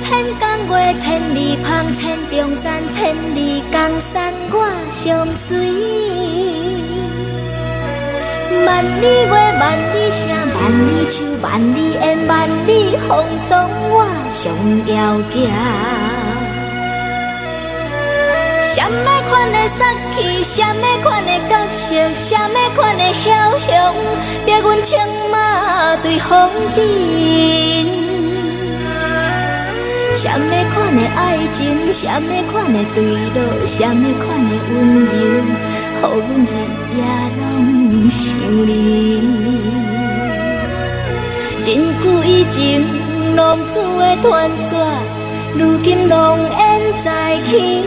千工月，千里芳，千重山，千里江山我相随。万里月，万里声，万里树，万里烟，万里风霜，我上遥行。什么款的杀气，什么款的角色，什么款的枭雄，逼阮策马对风尘。什么款的爱情，什么款的对落，什么款的温柔，予阮日夜拢想你。真久以前，浪子的传说，如今浓烟再起。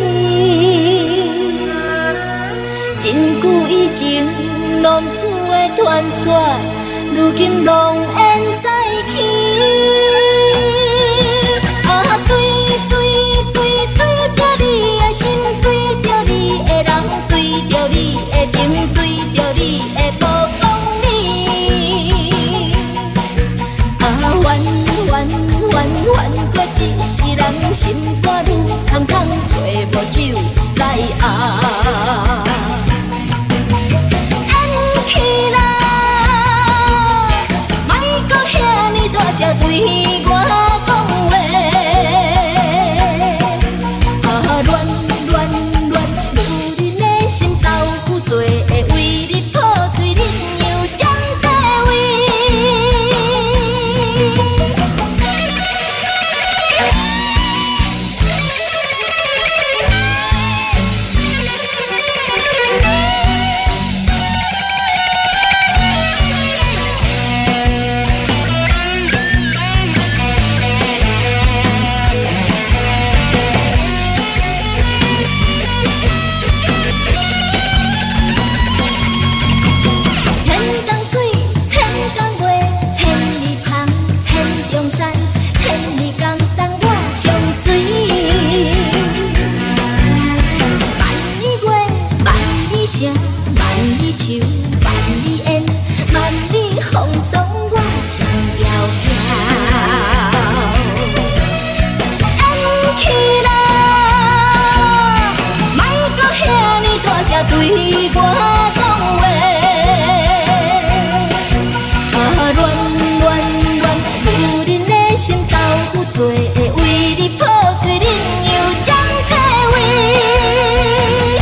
真久以前，浪子的传说，如今浓烟再起。心对着你的人，对着你的情，对着你的无讲理。怨过一世人，心肝愈苍苍，找无酒来压。演起啦，莫搁遐尼大声对我讲话。心豆腐做会为你破碎，恁又将地位。对我讲话，有恁的心豆腐做会为你破碎，恁又将地位。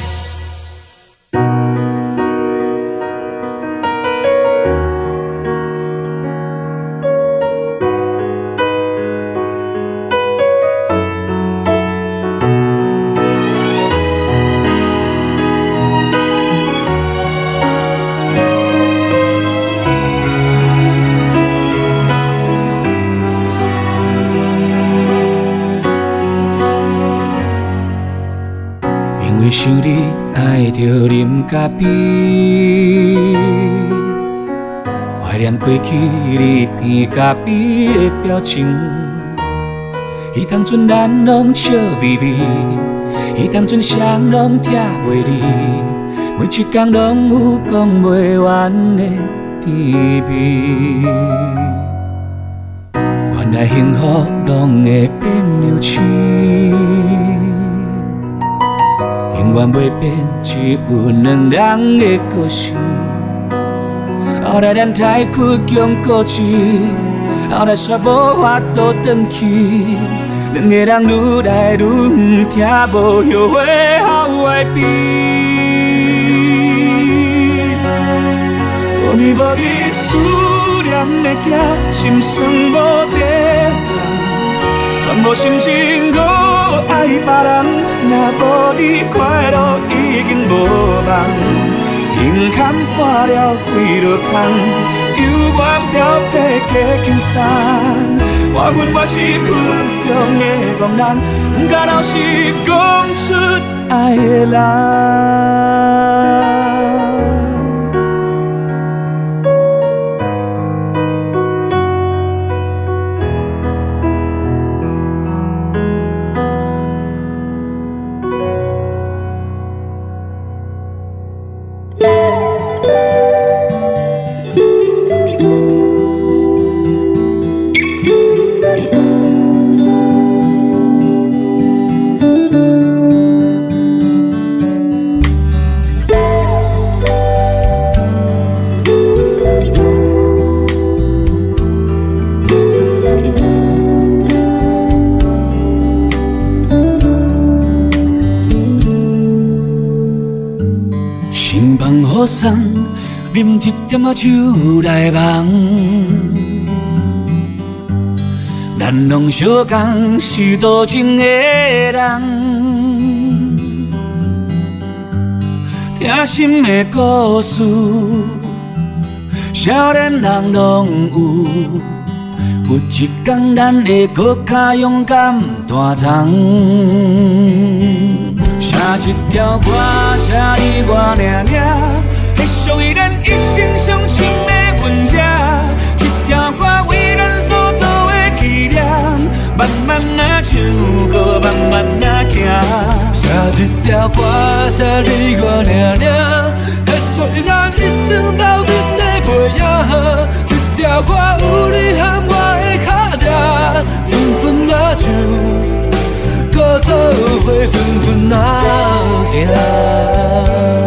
想你爱着啉咖啡，怀念过去你闻咖啡的表情。迄当阵咱拢笑眯眯，迄当阵谁拢疼袂离，每一天拢有讲袂完的甜蜜。原来幸福拢会变流星。永远袂变，只有两人的个性。后来咱太倔强固执，后来煞无法度转去。两个人愈来愈不听，无后悔后爱悲。无眠无日思念的行，心酸无地藏。全无心情搁爱别人，若无你快乐已经无望。胸坎破了几落空，犹原漂泊加轻松。我阮我是倔强的憨人，不敢老实讲出爱的人。 雨伞，啉一点仔酒来梦。咱拢相共是多情的人，听心的故事，少年人拢有。有一天，咱会搁较勇敢大闯。写一条歌，写你我俩俩，迄属于咱一生相亲的阮者。一条歌为咱所做的纪念，慢慢啊唱，搁慢慢啊行。 写一条歌，写你我俩俩，迄属于咱一生斗阵的背影。一条歌有你和我的脚趾，顺顺啊唱，搁做伙顺顺啊行。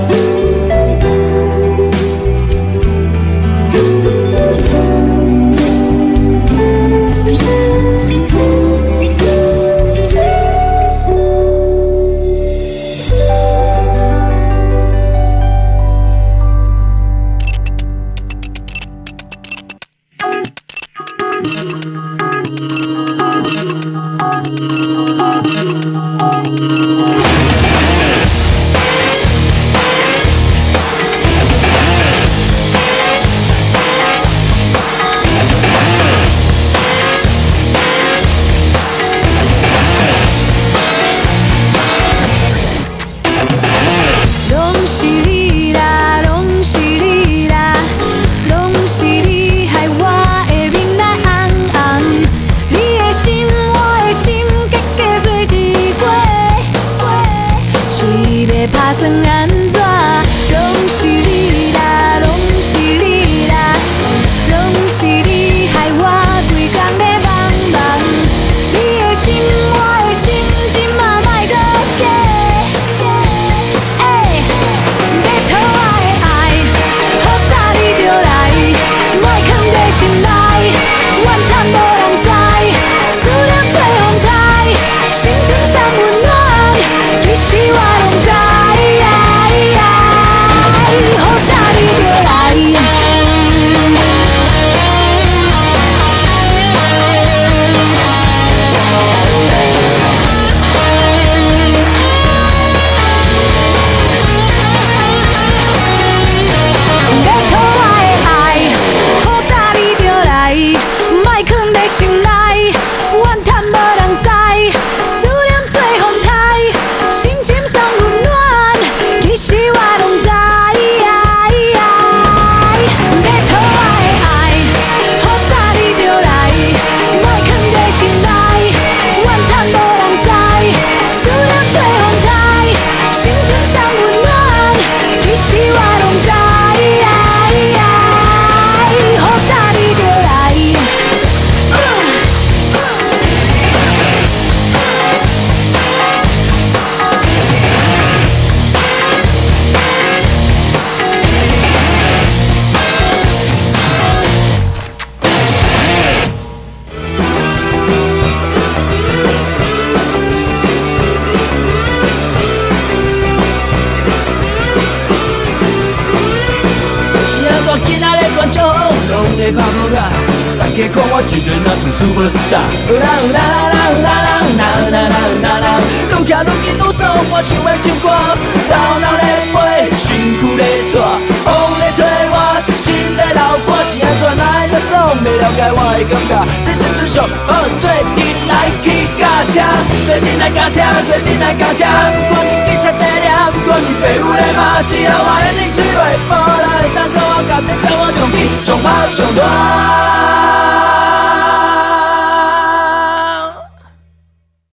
大家看我一个人像 superstar， 啦啦啦啦啦啦啦啦啦，愈行愈紧愈爽，我想要唱歌，头脑咧飞，身躯咧拽，风咧吹我，一心咧流汗，是安怎来得爽？袂了解我的感觉，这是最上，做阵来去驾车，做阵来驾车，做阵来驾车，不管你警察在抓，不管你爸母咧骂，只要我眼睛嘴落，无人会当甲我夹得到我上紧，上跑上大。